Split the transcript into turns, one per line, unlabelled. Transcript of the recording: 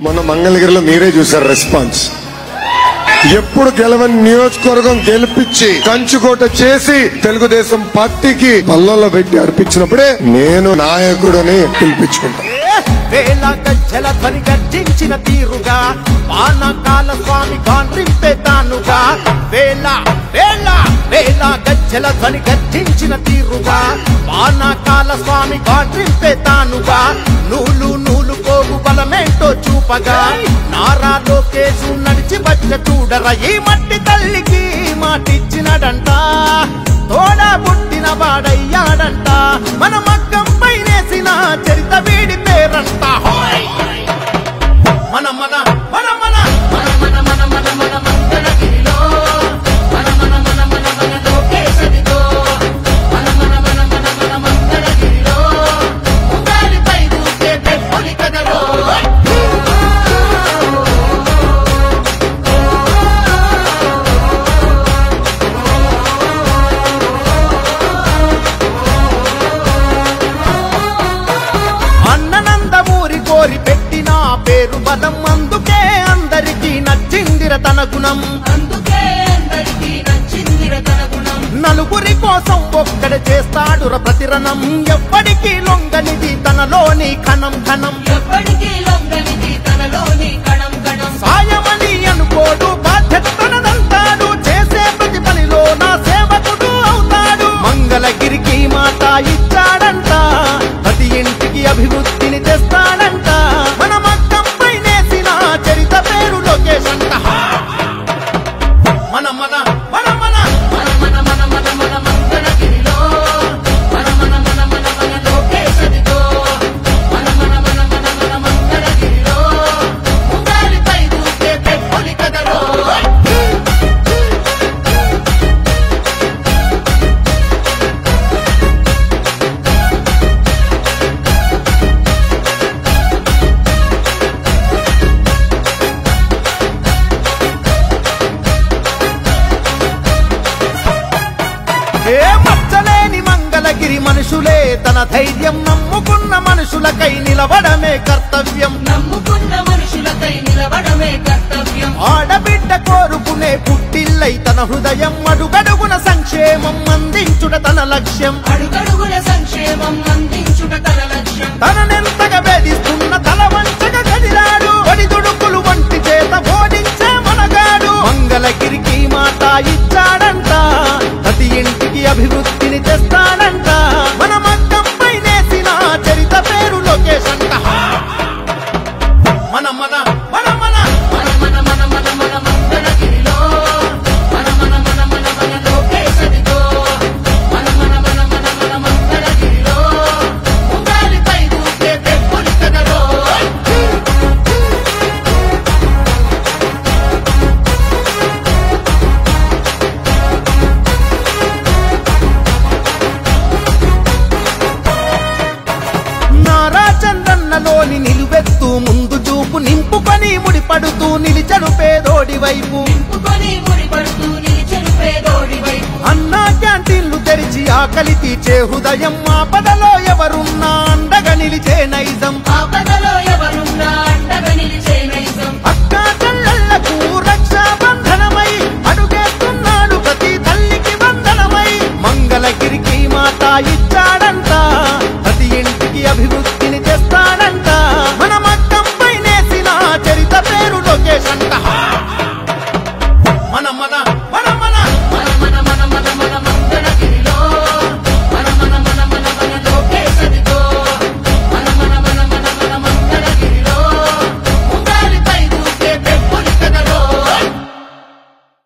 మొన్న మంగళగిరిలో మీరే చూసారు రెస్పాన్స్. ఎప్పుడు గెలవని నియోజకవర్గం గెలిపించి కంచుకోట చేసి తెలుగుదేశం పార్టీకి పల్లల్లో పెట్టి అర్పించినప్పుడే నేను నాయకుడని పిలిపించుకుంటా.
వేల గజ్జల ధ్వని గర్జించిన తీరుగా పానకాల స్వామి గాండ్రింపే తానుగా వేల వేల వేల గజ్జల ధ్వని గర్జించిన తీరుగా పానకాల స్వామి గాండ్రింపే తానుగా నూలు నూలు పోగు బలమేంటో చూపగా నారా లోకేశు నడిచి వచ్చ చూడర ఈ మట్టి తల్లికి మాటిచ్చినడంట తోడా పుట్టిన వాడయ్యాడంట మన మగ్గం పైనేసిన చరిత వీడి పేరంట మన మన మన మన మన మన మన మన మన మంగళగిరిలో మన మన మన మన మన లోకేశదిగో మన మన మన మన మన మంగళగిరిలో ఉగాలిపై దూకే పెట్టుని కదలో కోరి పెట్టిన పేరు బలం అందుకే అందరికీ నచ్చిందిర తన గుణం నలుగురి కోసం ఒక్కడ చేస్తాడుర ప్రతిరణం ఎప్పటికీ లొంగనిది తనలోని కణం కణం సాయమని అనుకోడు బాధ్యత తనదంటాడు చేసే ప్రతి పనిలో నా సేవకుడు అవుతాడు మంగళగిరికి మాట ఇచ్చాడంట ప్రతి ఇంటికి అభివృద్ధిని తెస్తాడంట మన మగ్గం పైనేసిన చరిత పేరు లోకేశంట మన మన మన మన మన మన మన మన మన మంగళగిరిలో మన మన మన మన మన లోకేశదిగో మన మన మన మన మన మంగళగిరిలో ఉగాలిపై దూకే పెట్టుని కదలో మచ్చలేని మంగళగిరి మనుషులే తన ధైర్యం నమ్ముకున్న మనుషులకై నిలబడమే కర్తవ్యం ఆడబిడ్డ కోరుకునే పుట్టిల్లై తన హృదయం అడుగడుగున సంక్షేమం అందించుట తన లక్ష్యం తననెంతగా వేధిస్తున్న తల వంచగా కదిలాడు ఒడిదుడుకులు వంటి చేత ఓడించే మనగాడు మంగళగిరికి మాట ఇచ్చాడంట ప్రతి ఇంటికి అభివృద్ధిని తెస్తాడంట మన మగ్గం పైనేసిన చరిత పేరు లోకేశంట మన మన మన మన మన మన మన మన మన మంగళగిరిలో మన మన మన మన మన లోకేశదిగో మన మన మన మన మన మంగళగిరిలో ఉగాలిపై దూకే పెట్టుని కదలో నారా చంద్రన్నలోని నిలువెత్తు ముందు చూపు నింపుకొని ముడిపడుతూ నిలిచడు పేదోడి వైపు అన్నా క్యాంటీన్లు తెరిచి ఆకలి తీర్చే హృదయం ఆపదలో